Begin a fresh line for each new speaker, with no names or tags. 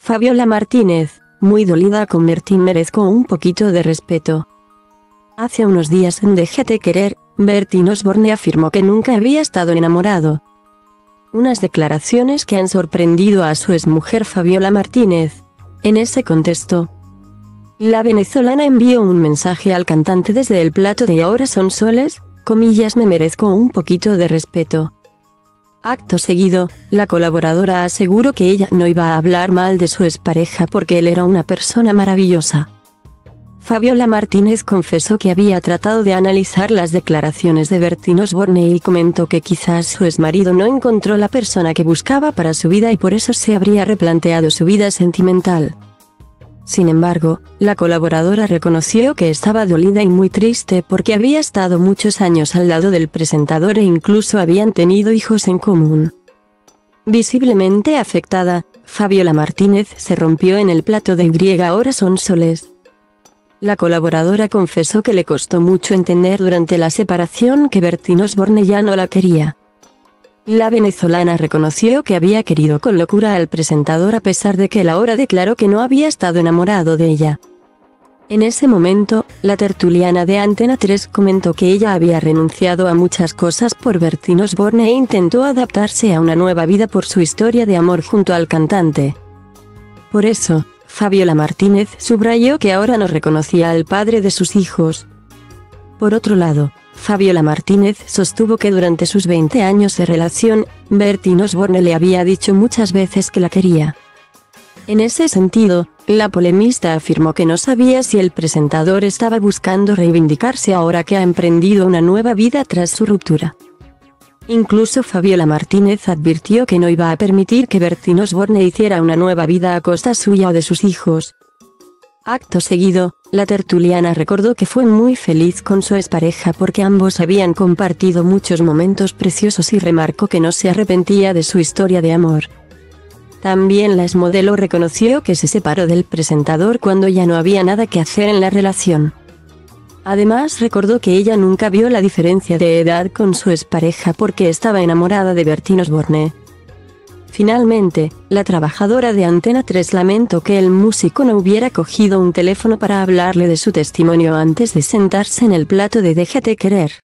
Fabiola Martínez, muy dolida con Bertín, merezco un poquito de respeto. Hace unos días en Déjate querer, Bertín Osborne afirmó que nunca había estado enamorado. Unas declaraciones que han sorprendido a su exmujer Fabiola Martínez. En ese contexto, la venezolana envió un mensaje al cantante desde el plato de Ahora son soles, comillas, me merezco un poquito de respeto. Acto seguido, la colaboradora aseguró que ella no iba a hablar mal de su expareja porque él era una persona maravillosa. Fabiola Martínez confesó que había tratado de analizar las declaraciones de Bertín Osborne y comentó que quizás su exmarido no encontró la persona que buscaba para su vida y por eso se habría replanteado su vida sentimental. Sin embargo, la colaboradora reconoció que estaba dolida y muy triste porque había estado muchos años al lado del presentador e incluso habían tenido hijos en común. Visiblemente afectada, Fabiola Martínez se rompió en el plato de Y Ahora son soles. La colaboradora confesó que le costó mucho entender durante la separación que Bertín Osborne ya no la quería. La venezolana reconoció que había querido con locura al presentador a pesar de que él ahora declaró que no había estado enamorado de ella. En ese momento, la tertuliana de Antena 3 comentó que ella había renunciado a muchas cosas por Bertín Osborne e intentó adaptarse a una nueva vida por su historia de amor junto al cantante. Por eso, Fabiola Martínez subrayó que ahora no reconocía al padre de sus hijos. Por otro lado, Fabiola Martínez sostuvo que durante sus 20 años de relación, Bertín Osborne le había dicho muchas veces que la quería. En ese sentido, la polemista afirmó que no sabía si el presentador estaba buscando reivindicarse ahora que ha emprendido una nueva vida tras su ruptura. Incluso Fabiola Martínez advirtió que no iba a permitir que Bertín Osborne hiciera una nueva vida a costa suya o de sus hijos. Acto seguido, la tertuliana recordó que fue muy feliz con su expareja porque ambos habían compartido muchos momentos preciosos y remarcó que no se arrepentía de su historia de amor. También la exmodelo reconoció que se separó del presentador cuando ya no había nada que hacer en la relación. Además recordó que ella nunca vio la diferencia de edad con su expareja porque estaba enamorada de Bertín Osborne. Finalmente, la trabajadora de Antena 3 lamentó que el músico no hubiera cogido un teléfono para hablarle de su testimonio antes de sentarse en el plato de Déjate querer.